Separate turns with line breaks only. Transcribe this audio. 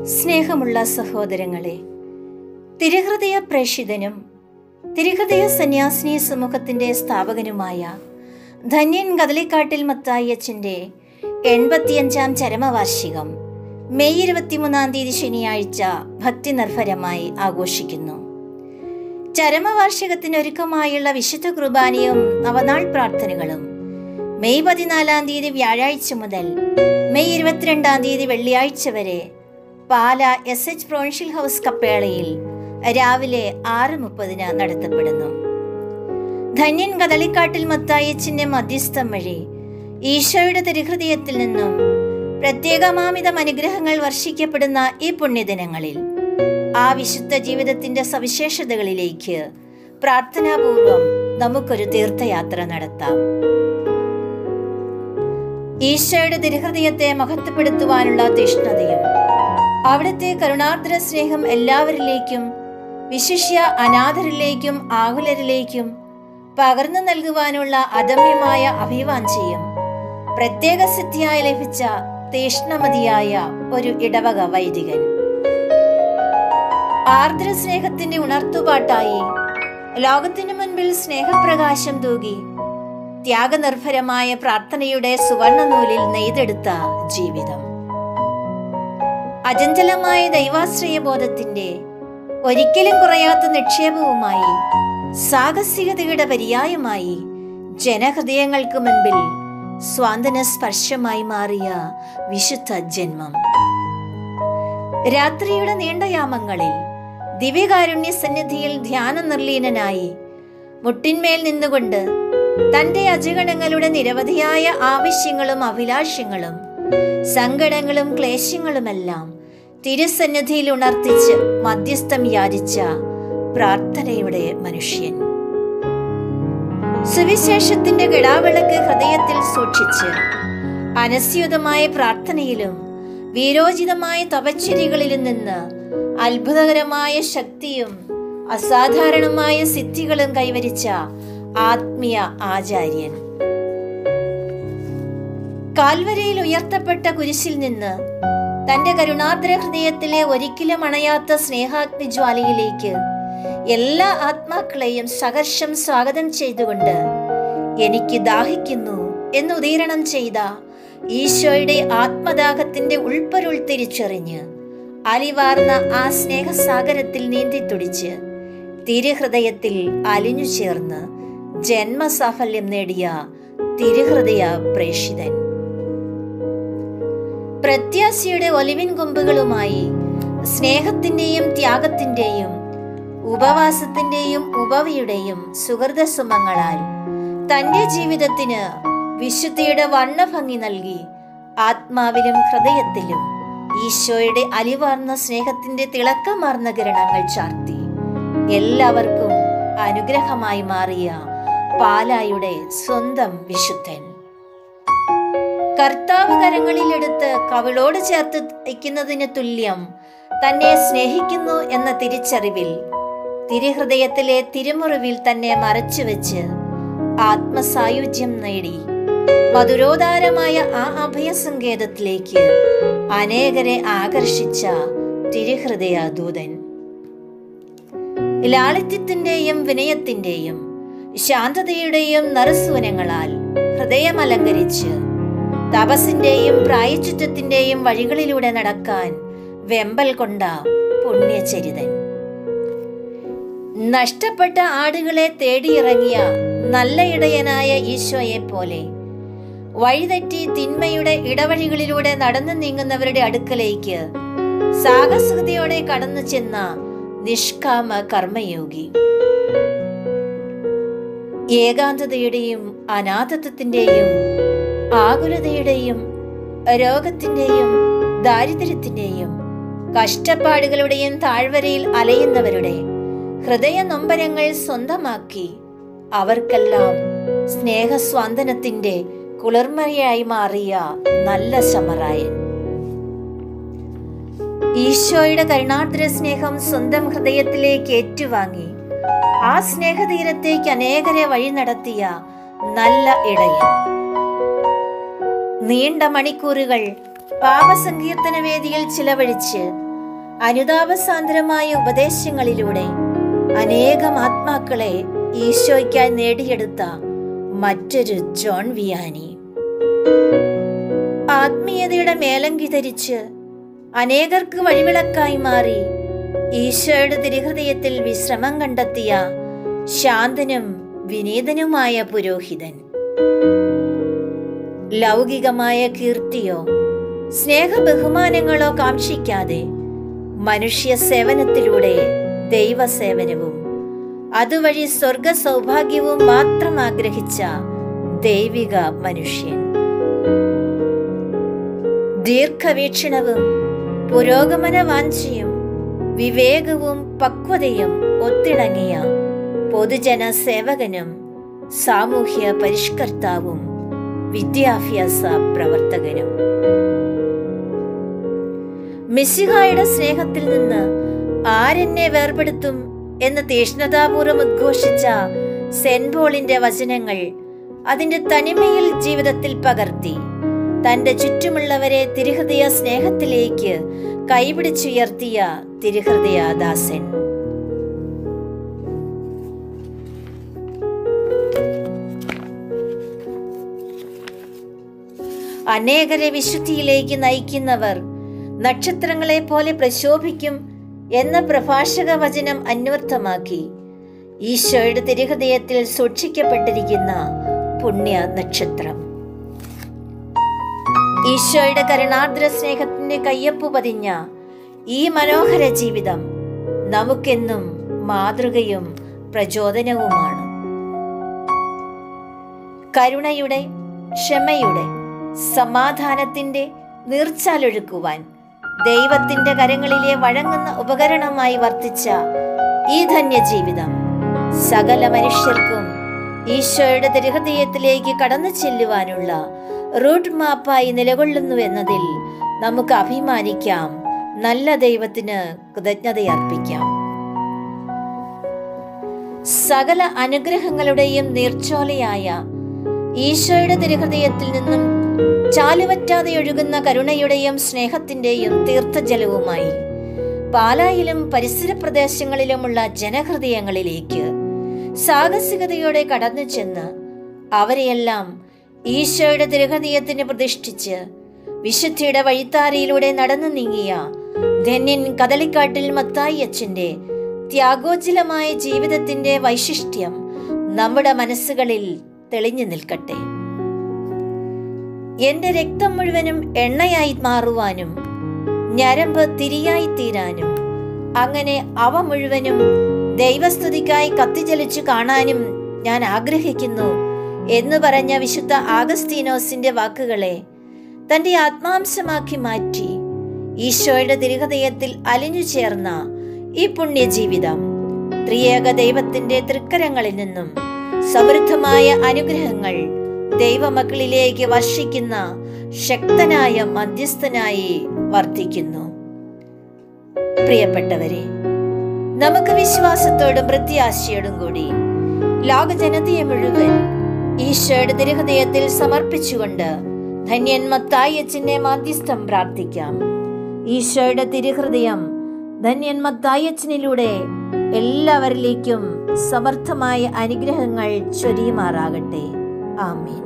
സ്നേഹമുള്ള സഹോദരങ്ങളെ, തിരുഹൃദയ പ്രേഷിതനും തിരുഹൃദയ സന്യാസിനി സമൂഹത്തിൻ്റെ സ്ഥാപകനുമായ ധന്യൻ കദളിക്കാട്ടിൽ മത്തായി അച്ഛൻ്റെ 85-ാം ചരമവാർഷികം മെയ് 23 ശനിയാഴ്ച ഭക്തി നിർഭരമായി ആഘോഷിക്കുന്നു. ചരമവാർഷികത്തിനൊരുക്കമായുള്ള വിശുദ്ധ കുർബാനയും നവനാൾ പ്രാർത്ഥനകളും മെയ് 14 വ്യാഴാഴ്ച മുതൽ മെയ് 22 വെള്ളിയാഴ്ച വരെ പാല SH പ്രൊവിൻഷ്യൽ ഹൗസ് കപ്പേളയിൽ രാവിലെ 6:30 നടത്തപ്പെടുന്നു. ധന്യൻ കദളിക്കാട്ടിൽ മത്തായിയച്ഛൻ്റെ മധ്യസ്ഥം വഴി ഈശോയുടെ തിരുഹൃദയത്തിൽ നിന്നും പ്രത്യേകമാമിതം അനുഗ്രഹങ്ങൾ വർഷിക്കപ്പെടുന്ന ഈ പുണ്യദിനങ്ങളിൽ ആ വിശുദ്ധ ജീവിതത്തിൻ്റെ സവിശേഷതകളിലേക്ക് പ്രാർത്ഥനാപൂർവം നമുക്കൊരു തീർത്ഥയാത്ര നടത്താം. ഈശോയുടെ തിരുഹൃദയത്തെ മഹത്വപ്പെടുത്തുവാനുള്ള തീഷ്ണതയും അവിടുത്തെ കരുണാർദ്ര സ്നേഹം എല്ലാവരിലേക്കും, വിശിഷ്യ അനാഥരിലേക്കും ആകുലരിലേക്കും പകർന്നു നൽകുവാനുള്ള അദമ്യമായ അഭിവാഞ്ചയും പ്രത്യേക സിദ്ധിയായി ലഭിച്ച തീഷ്ണമതിയായ ഒരു ഇടവക വൈദികൻ. ആർദ്ര സ്നേഹത്തിന്റെ ഉണർത്തുപാട്ടായി ലോകത്തിനു മുൻപിൽ സ്നേഹപ്രകാശം തൂകി ത്യാഗനിർഭരമായ പ്രാർത്ഥനയുടെ സുവർണനൂലിൽ നെയ്തെടുത്ത ജീവിതം. അചഞ്ചലമായ ദൈവാശ്രയബോധത്തിന്റെ ഒരിക്കലും കുറയാത്ത നിക്ഷേപവുമായി, സാഹസികതയുടെ പര്യായമായി, ജനഹൃദയങ്ങൾക്ക് മുൻപിൽ സ്വാന്തന സ്പർശമായി മാറിയ വിശുദ്ധ ജന്മം. രാത്രിയുടെ നീണ്ടയാമങ്ങളിൽ ദിവ്യകാരുണ്യ സന്നിധിയിൽ ധ്യാന നിർലീനനായി മുട്ടിന്മേൽ നിന്നുകൊണ്ട് തൻ്റെ അജഗണങ്ങളുടെ നിരവധിയായ ആവശ്യങ്ങളും അഭിലാഷങ്ങളും സങ്കടങ്ങളും ക്ലേശങ്ങളുമെല്ലാം തിരുസന്നിധിയിൽ ഉണർത്തിച്ച് മധ്യസ്ഥം യാചിച്ച പ്രാർത്ഥനയുടെ മനുഷ്യൻ. സുവിശേഷത്തിന്റെ കിടാവിളക്ക് ഹൃദയത്തിൽ സൂക്ഷിച്ച് അനസ്യൂതമായ പ്രാർത്ഥനയിലും വീരോചിതമായ തപശ്ചര്യകളിലും നിന്ന് അത്ഭുതകരമായ ശക്തിയും അസാധാരണമായ സിദ്ധികളും കൈവരിച്ച ആത്മീയ ആചാര്യൻ. കാൽവരിയിൽ ഉയർത്തപ്പെട്ട കുരിശിൽ നിന്ന് തന്റെ കരുണാർദ്ര ഹൃദയത്തിലെ ഒരിക്കലും അണയാത്ത സ്നേഹാഗ്നി ജ്വാലയിലേക്ക് എല്ലാ ആത്മാക്കളെയും സഹർഷം സ്വാഗതം ചെയ്തുകൊണ്ട് എനിക്ക് ദാഹിക്കുന്നു എന്ന് ഉദീരണം ചെയ്ത ഈശോയുടെ ആത്മദാഹത്തിന്റെ ഉൾപ്പൊരുൾ തിരിച്ചറിഞ്ഞ് അലിവാർന്ന ആ സ്നേഹസാഗരത്തിൽ നീന്തിത്തുടിച്ച് തിരുഹൃദയത്തിൽ അലിഞ്ഞു ചേർന്ന് ജന്മസാഫല്യം നേടിയ തിരുഹൃദയ പ്രേഷിതൻ. പ്രത്യാശയുടെ ഒലിവിൻ കൊമ്പുകളുമായി സ്നേഹത്തിന്റെയും ത്യാഗത്തിന്റെയും ഉപവാസത്തിന്റെയും ഉപവിയുടെയും സുഹൃതസുമങ്ങളാൽ തന്റെ ജീവിതത്തിന് വിശുദ്ധിയുടെ വർണ്ണഭംഗി നൽകി ആത്മാവിലും ഹൃദയത്തിലും ഈശോയുടെ അലിവാർന്ന സ്നേഹത്തിന്റെ തിളക്കമാർന്ന കിരണങ്ങൾ ചാർത്തി എല്ലാവർക്കും അനുഗ്രഹമായി മാറിയ പാലായുടെ സ്വന്തം വിശുദ്ധൻ. കർത്താവ് കരങ്ങളിലെടുത്ത് കവിളോട് ചേർത്ത് വയ്ക്കുന്നതിന് തുല്യം തന്നെ സ്നേഹിക്കുന്നു എന്ന തിരിച്ചറിവിൽ തിരുഹൃദയത്തിലെ തിരുമുറിവിൽ തന്നെ മറച്ചുവെച്ച് ആത്മസായുജ്യം നേടി മധുരോദാരമായ ആ അഭയസങ്കേതത്തിലേക്ക് അനേകരെ ആകർഷിച്ച തിരുഹൃദയ ദൂതൻ. ലാളിത്യത്തിന്റെയും വിനയത്തിന്റെയും ശാന്തതയുടെയും നറുസുവനങ്ങളാൽ ഹൃദയമലങ്കരിച്ച് തപസ്സിന്റെയും പ്രായശ്ചിത്തത്തിന്റെയും വഴികളിലൂടെ നടക്കാൻ വെമ്പൽ കൊണ്ട പുണ്യചരിതൻ. നഷ്ടപ്പെട്ട ആടുകളെ തേടിയിറങ്ങിയ നല്ല ഇടയനായ ഈശോയെ പോലെ വഴിതെറ്റി തിന്മയുടെ ഇടവഴികളിലൂടെ നടന്നു നീങ്ങുന്നവരുടെ അടുക്കലേക്ക് സാഹസികതയോടെ കടന്നു ചെന്ന നിഷ്കാമ കർമ്മയോഗി. ഏകാന്തതയുടെയും അനാഥത്വത്തിന്റെയും ആകുലതയുടെയും രോഗത്തിന്റെയും ദാരിദ്ര്യത്തിന്റെയും കഷ്ടപ്പാടുകളുടെയും താഴ്വരയിൽ അലയുന്നവരുടെ ഹൃദയ നൊമ്പരങ്ങൾ സ്വന്തമാക്കി അവർക്കെല്ലാം സ്നേഹസ്വാന്തനത്തിന്റെ കുളിർമയായി മാറിയ നല്ല ശമറായൻ. ഈശോയുടെ കരുണാർദ്ര സ്നേഹം സ്വന്തം ഹൃദയത്തിലേക്ക് ഏറ്റുവാങ്ങി ആ സ്നേഹതീരത്തേക്ക് അനേകരെ വഴി നടത്തിയ നല്ല ഇടയൻ. നീണ്ട മണിക്കൂറുകൾ പാപസങ്കീർത്തന വേദിയിൽ ചിലവഴിച്ച് അനുതാപസാന്ദ്രമായ ഉപദേശങ്ങളിലൂടെ അനേകം ആത്മാക്കളെ ഈശോയ്ക്കായി നേടിയെടുത്ത മറ്റൊരു ജോൺ വിയാനി. ആത്മീയതയുടെ മേലങ്കി ധരിച്ച് അനേകർക്ക് വഴിവിളക്കായി മാറി ഈശോയുടെ തിരുഹൃദയത്തിൽ വിശ്രമം കണ്ടെത്തിയ ശാന്തനും വിനീതനുമായ പുരോഹിതൻ. ലൗകികമായ കീർത്തിയോ സ്നേഹ ബഹുമാനങ്ങളോ കാക്ഷിക്കാതെ മനുഷ്യ സേവനത്തിലൂടെ ദൈവസേവനവും അതുവഴി സ്വർഗ സൗഭാഗ്യവും മാത്രം ആഗ്രഹിച്ച ദൈവിക മനുഷ്യൻ. ദീർഘവീക്ഷണവും പുരോഗമന വാഞ്ചയും വിവേകവും പക്വതയും ഒത്തിണങ്ങിയ പൊതുജന സേവകനും സാമൂഹ്യ പരിഷ്കർത്താവും വിദ്യാഭ്യാസ പ്രവർത്തകനും. മിശിഹായുടെ സ്നേഹത്തിൽ നിന്ന് ആരെന്നെ വേർപെടുത്തും എന്ന് തീഷ്ണതാപൂർവം ഉദ്ഘോഷിച്ച സെന്റ് പോളിന്റെ വചനങ്ങൾ അതിന്റെ തനിമയിൽ ജീവിതത്തിൽ പകർത്തി തന്റെ ചുറ്റുമുള്ളവരെ തിരുഹൃദയ സ്നേഹത്തിലേക്ക് കൈപിടിച്ചുയർത്തിയ തിരുഹൃദയദാസൻ. അനേകരെ വിശുദ്ധിയിലേക്ക് നയിക്കുന്നവർ നക്ഷത്രങ്ങളെ പോലെ പ്രശോഭിക്കും എന്ന പ്രഭാഷക വചനം അന്വർത്ഥമാക്കി ഈശോയുടെ തിരുഹൃദയത്തിൽ സൂക്ഷിക്കപ്പെട്ടിരിക്കുന്ന പുണ്യ നക്ഷത്രം. ഈശോയുടെ കരുണാർദ്ര സ്നേഹത്തിന്റെ കയ്യൊപ്പ് പതിഞ്ഞ ഈ മനോഹര ജീവിതം നമുക്കെന്നും മാതൃകയും പ്രചോദനവുമാണ്. കരുണയുടെ, ക്ഷമയുടെ, സമാധാനത്തിന്റെ നീർച്ചാലൊഴുക്കുവാൻ ദൈവത്തിന്റെ കരങ്ങളിലെ വഴങ്ങുന്ന ഉപകരണമായി വർത്തിച്ച ഈ ധന്യജീവിതം സകല മനുഷ്യർക്കും ഈശോയുടെ തിരുഹൃദയത്തിലേക്ക് കടന്നു ചെല്ലുവാനുള്ള റൂട്ട് മാപ്പായി നിലകൊള്ളുന്നു എന്നതിൽ നമുക്ക് അഭിമാനിക്കാം. നല്ല ദൈവത്തിന് കൃതജ്ഞതയർപ്പിക്കാം. സകല അനുഗ്രഹങ്ങളുടെയും നീർച്ചോലയായ ഈശോയുടെ തിരുഹൃദയത്തിൽ നിന്നും ചാലുവറ്റാതെ ഒഴുകുന്ന കരുണയുടെയും സ്നേഹത്തിന്റെയും തീർത്ഥജലവുമായി പാലായിലും പരിസര പ്രദേശങ്ങളിലുമുള്ള ജനഹൃദയങ്ങളിലേക്ക് സാഹസികതയോടെ കടന്നു ചെന്ന് അവരെയെല്ലാം ഈശോയുടെ തിരുഹൃദയത്തിന് പ്രതിഷ്ഠിച്ച് വിശുദ്ധിയുടെ വഴിത്താരയിലൂടെ നടന്നു നീങ്ങിയ ധന്യൻ കദളിക്കാട്ടിൽ മത്തായി അച്ഛന്റെ ത്യാഗോജ്ജലമായ ജീവിതത്തിന്റെ വൈശിഷ്ട്യം നമ്മുടെ മനസ്സുകളിൽ തെളിഞ്ഞു നിൽക്കട്ടെ. എന്റെ രക്തം മുഴുവനും എണ്ണയായി മാറുവാനും ഞരമ്പ് തിരിയായി തീരാനും അങ്ങനെ അവ മുഴുവനും ദൈവസ്തുതിക്കായി കത്തിജ്വലിച്ചു കാണാനും ഞാൻ ആഗ്രഹിക്കുന്നു എന്ന് പറഞ്ഞ വിശുദ്ധ ആഗസ്തീനോസിന്റെ വാക്കുകളെ തന്റെ ആത്മാംശമാക്കി മാറ്റി ഈശോയുടെ തിരുഹൃദയത്തിൽ അലിഞ്ഞു ചേർന്ന ഈ പുണ്യജീവിതം ത്രിയേക ദൈവത്തിന്റെ തൃക്കരങ്ങളിൽ നിന്നും സമൃദ്ധമായ അനുഗ്രഹങ്ങൾ ദൈവമക്കളിലേക്ക് വർഷിക്കുന്ന ശക്തനായ മധ്യസ്ഥനായി വർത്തിക്കുന്നു. പ്രിയപ്പെട്ടവരെ, നമുക്ക് വിശ്വാസത്തോടും പ്രത്യാശയോടും കൂടി ലോകജനതയെ മുഴുവൻ ഈശോയുടെ തിരുഹൃദയത്തിൽ സമർപ്പിച്ചുകൊണ്ട് ധന്യൻ മത്തായി അച്ഛന്റെ മാധ്യസ്ഥം പ്രാർത്ഥിക്കാം. ഈശോയുടെ തിരുഹൃദയം ധന്യൻ മത്തായി അച്ഛനിലൂടെ എല്ലാവരിലേക്കും സമർത്ഥമായ അനുഗ്രഹങ്ങൾ ചൊരിയുമാറാകട്ടെ. ആമേൻ.